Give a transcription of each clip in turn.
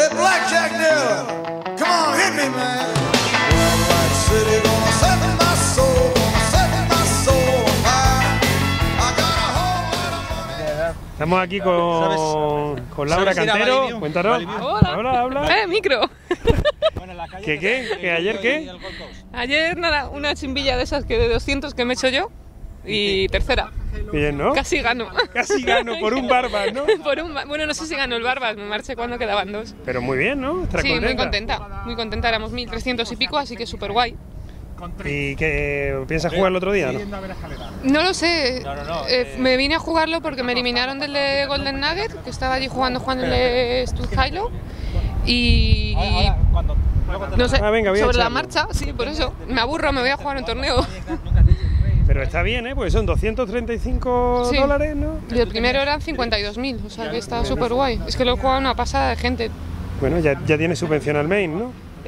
Hey, blackjack dealer, come on, hit me, man. Red light city gonna set my soul, on fire. I got a whole lot of money. Estamos aquí con Laura Cantero. Cuéntanos. Hola. Habla. Micro. ¿Que ayer qué? Ayer nada, una chimbilla de esas que de 200 que me he hecho yo. Y tercera. Bien, ¿no? Casi gano. Casi gano por un Barbas, ¿no? Bueno, no sé si ganó el Barbas, me marché cuando quedaban dos. Pero muy bien, ¿no? ¿Estás Sí, contenta? muy contenta, éramos 1300 y pico, así que súper guay. ¿Y qué piensas jugar el otro día, no? No lo sé, me vine a jugarlo porque me eliminaron del de Golden Nugget, que estaba allí jugando Juan el de Stutzhilo. Y no sé, sobre la marcha, sí, por eso me aburro, me voy a jugar un torneo. Pero está bien, ¿eh? Porque son 235 dólares, ¿no? Y el primero eran 52.000, o sea que está súper guay. Es que lo he jugado una pasada de gente. Bueno, ya tiene subvención al main, ¿no? No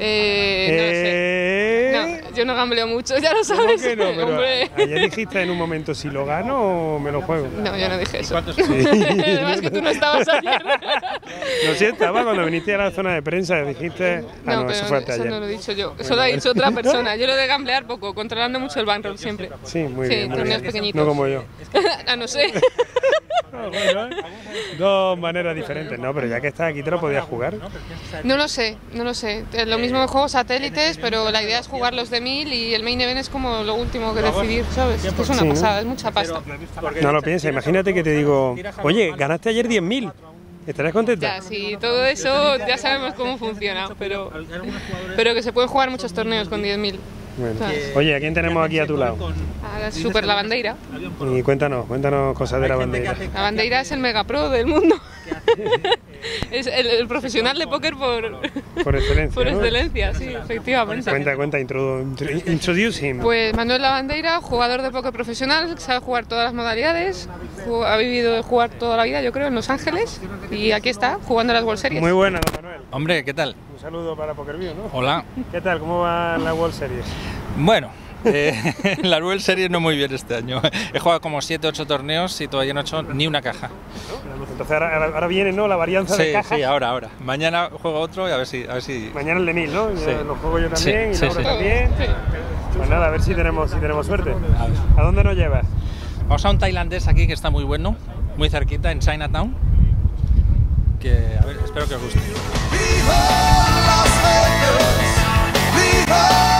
sé. No, yo no gambleo mucho, ya lo sabes. ¿Cómo que no? Pero hombre. ayer dijiste en un momento, si lo gano o me lo juego. No, yo no dije eso. Sí. Además que tú no estabas ayer. No, sí estaba cuando viniste a la zona de prensa, dijiste... No, pero eso fue hasta eso ayer. no lo he dicho yo, eso lo ha dicho otra persona. Yo lo de gamblear poco, controlando mucho el bankroll siempre. Sí, muy bien. Torneos pequeñitos. No como yo. No sé. Bueno, dos maneras diferentes, no, pero ya que estás aquí te lo podías jugar. No lo sé. Lo mismo me juego satélites, pero la idea es jugar los de 1000 y el main event es como lo último que decidir, ¿sabes? Es que es una pasada, es mucha pasta. No lo pienses, imagínate que te digo, oye, ganaste ayer 10.000. ¿Estarás contenta? Ya, sí, todo eso ya sabemos cómo funciona, pero que se pueden jugar muchos torneos con 10.000. Bueno. Oye, ¿a quién tenemos aquí a tu lado? A la super la bandeira. Y cuéntanos cosas de la bandeira. La bandeira es el mega pro del mundo. Es el profesional de póker por excelencia. Por ¿no? excelencia, sí, efectivamente. Cuenta, introduce him. Pues Manuel Lavandeira, jugador de póker profesional, sabe jugar todas las modalidades, ha vivido de jugar toda la vida, yo creo, en Los Ángeles, y aquí está, jugando las World Series. Muy buena, don Manuel. Hombre, ¿qué tal? Un saludo para PokerView, ¿no? Hola. ¿Qué tal? ¿Cómo van las World Series? Bueno, la World Series no muy bien este año. He jugado como 7-8 torneos y todavía no he hecho ni una caja. Entonces ahora viene, ¿no? La varianza de cajas. Sí, ahora. Mañana juego otro y a ver si... Mañana el de 1000, ¿no? Sí. Lo juego yo también y Laura también. Sí. Pues nada, a ver si tenemos suerte. ¿A dónde nos llevas? Vamos a un tailandés aquí que está muy bueno, muy cerquita, en Chinatown. Que, a ver, espero que os guste. Viva Las Vegas, viva